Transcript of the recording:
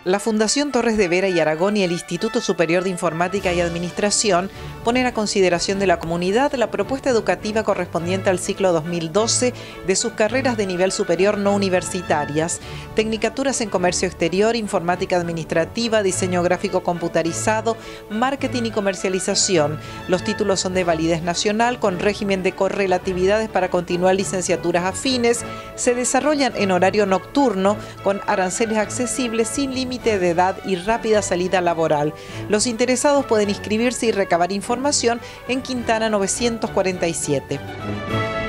La Fundación Torres de Vera y Aragón y el Instituto Superior de Informática y Administración ponen a consideración de la comunidad la propuesta educativa correspondiente al ciclo 2012 de sus carreras de nivel superior no universitarias, Tecnicaturas en Comercio Exterior, Informática Administrativa, Diseño Gráfico Computarizado, Marketing y Comercialización. Los títulos son de validez nacional con régimen de correlatividades para continuar licenciaturas afines, se desarrollan en horario nocturno con aranceles accesibles sin límite de edad y rápida salida laboral. Los interesados pueden inscribirse y recabar información en Quintana 947.